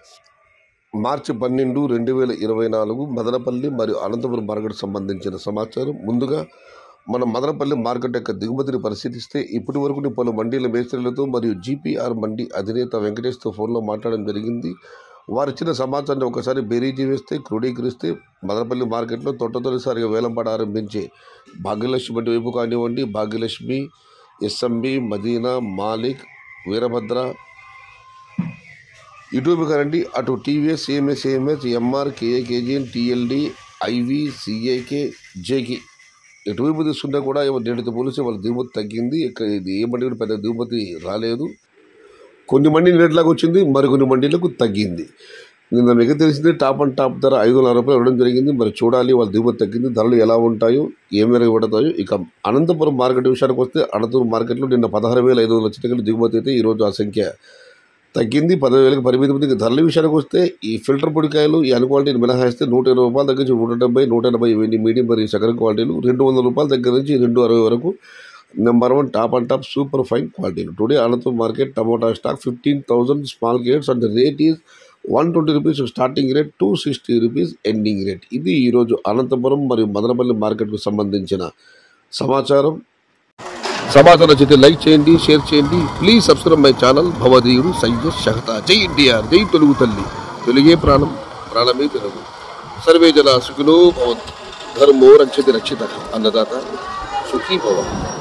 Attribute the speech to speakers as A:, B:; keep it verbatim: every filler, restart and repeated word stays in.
A: మార్చి పన్నెండు రెండు వేల ఇరవై నాలుగు మదనపల్లి మరియు అనంతపురం మార్కెట్ సంబంధించిన సమాచారం. ముందుగా మన మదనపల్లి మార్కెట్ యొక్క దిగుమతిని పరిశీలిస్తే ఇప్పటి వరకు పలు మండీల మేస్త్రీలతో మరియు జీపీఆర్ మండీ అధినేత వెంకటేష్తో ఫోన్లో మాట్లాడడం జరిగింది. వారిచ్చిన సమాచారాన్ని ఒకసారి బేరీజీ వేస్తే క్రోడీకరిస్తే మదనపల్లి మార్కెట్లో తొట్టతొలిసారిగా వేలంపాట ఆరంభించే భాగ్యలక్ష్మి వంటి వైపు కానివ్వండి, భాగ్యలక్ష్మి, ఎస్ఎంబి, మదీనా, మాలిక్, వీరభద్ర ఇటువైపు కానండి, అటు TVS, CMS, CMS, MR, KA, KGN, TLD, IV, CIK, జేకి ఎటువైపు తీసుకుంటే కూడా నేటితో పోలిసి వాళ్ళ దిగుమతి తగ్గింది. ఇక్కడ ఇది ఏ మండి కూడా పెద్ద దిగుమతి రాలేదు. కొన్ని మండి రేట్లాగా వచ్చింది, మరికొన్ని మండీలకు తగ్గింది. నిన్న మీకు తెలిసింది టాప్ అండ్ టాప్ ధర ఐదు వందల రూపాయలు ఇవ్వడం జరిగింది. మరి చూడాలి వాళ్ళ దిగుమతి తగ్గింది, ధరలు ఎలా ఉంటాయో, ఏ మేరకు పడతాయో. ఇక అనంతపురం మార్కెట్ విషయానికి వస్తే అనంతపురం మార్కెట్లో నిన్న పదహారు వేల ఐదు వందల చిన్నకలు దిగుమతి అయితే ఈరోజు ఆ సంఖ్య తగ్గింది, పదవి వేలకు పరిమితి ఉంది. ధరల విషయానికి వస్తే ఈ ఫిల్టర్ పొడికాయలు ఈ అన్క్వాలిటీని మినహాయిస్తే నూట ఇరవై రూపాయల దగ్గర నుంచి నూట డెబ్బై నూట ఎనభై ఇవన్నీ మీడియం మరియు సగం క్వాలిటీలు, రెండు వందల రూపాయల దగ్గర నుంచి రెండు అరవై వరకు number one top and top super fine క్వాలిటీలు. Today Anantapuram market tomato stock fifteen thousand small crates and rate is one twenty rupees starting rate, two sixty rupees ending rate. ఇది ఈరోజు అనంతపురం మరియు మదనపల్లి మార్కెట్కు సంబంధించిన సమాచారం. సమాచారం నచ్చితే లైక్ చేయండి, షేర్ చేయండి. Please subscribe my channel. భవదీయుడు సయ్యద్ షహతాజ్. జై ఇండియా, జై తెలుగు తల్లి, తెలుగే ప్రాణం, ప్రాణమే తెలుగు. సర్వే జన సుఖినో భవంతు. ధర్మో రక్షతి రక్షిత. అన్నదాత సుఖీ భవ.